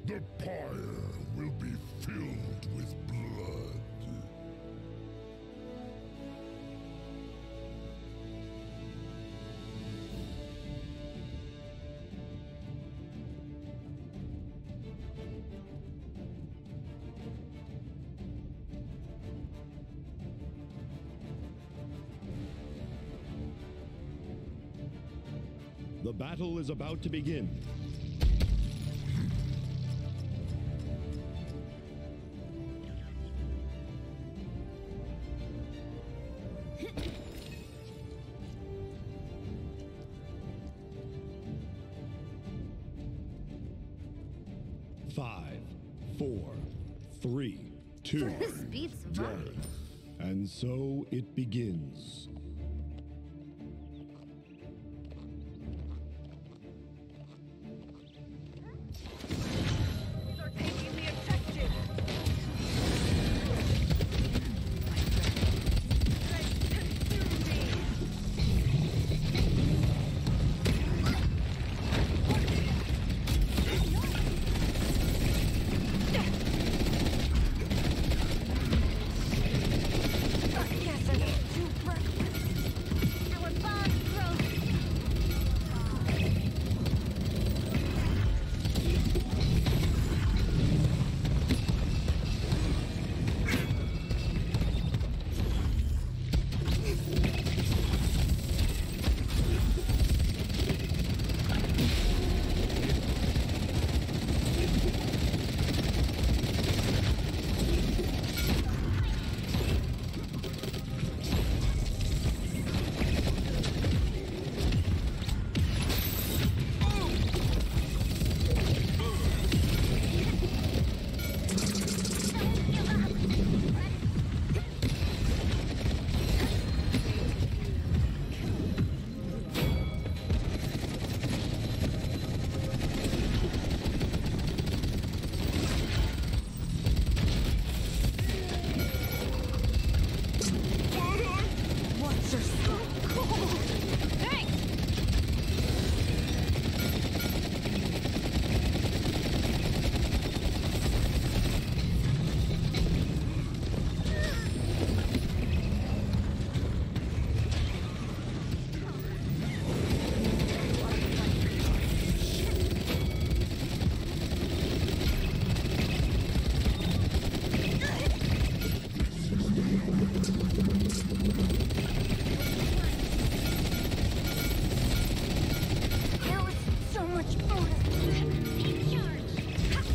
The pyre will be filled with blood. The battle is about to begin. Five, four, three, two, This beats mine. one. And so it begins. They're taking the objective. Consume me. Yes, I was too reckless. Our bond grows. What's are so cold? Thanks! There was so much bonus. In charge.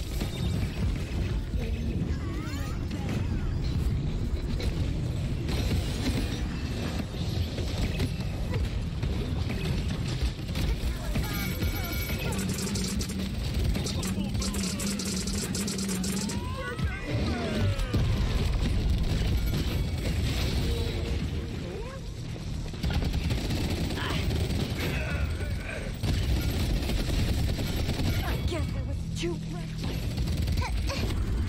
I guess I was too reckless.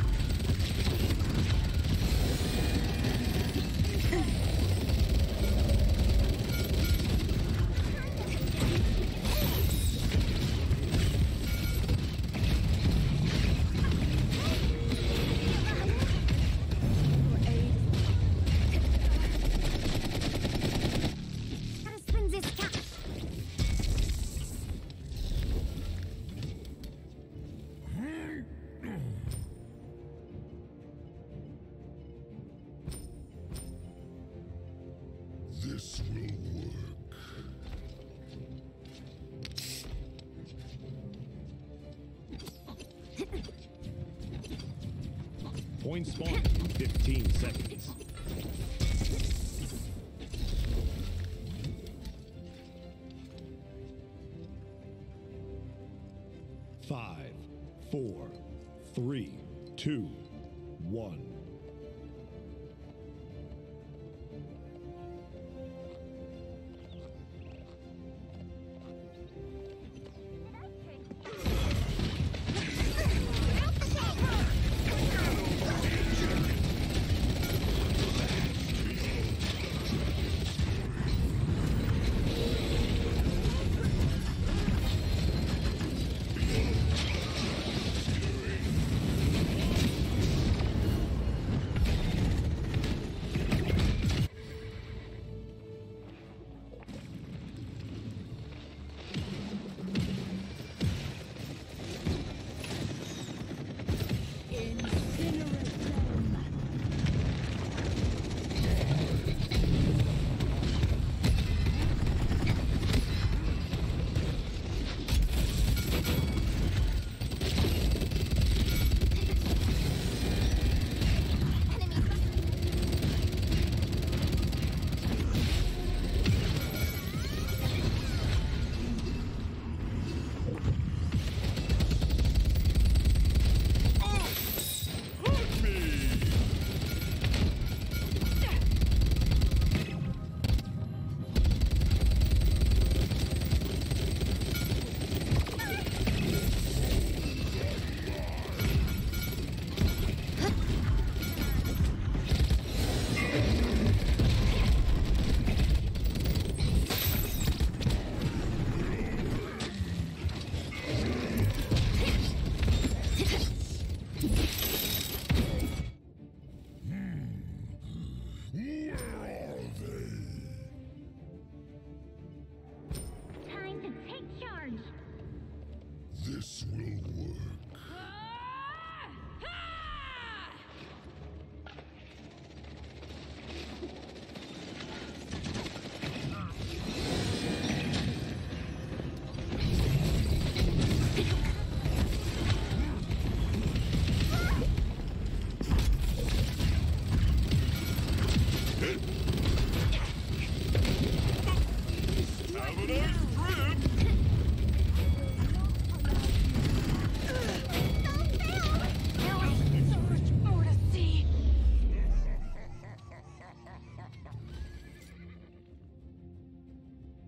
Gotta spin this cap. This will work. Point spawn in 15 seconds. Five, four, three, two, one.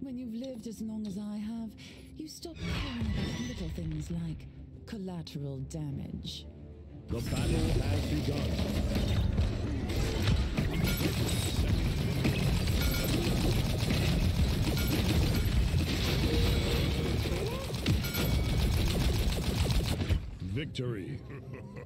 When you've lived as long as I have, you stop caring about little things like collateral damage. The battle has begun. Victory.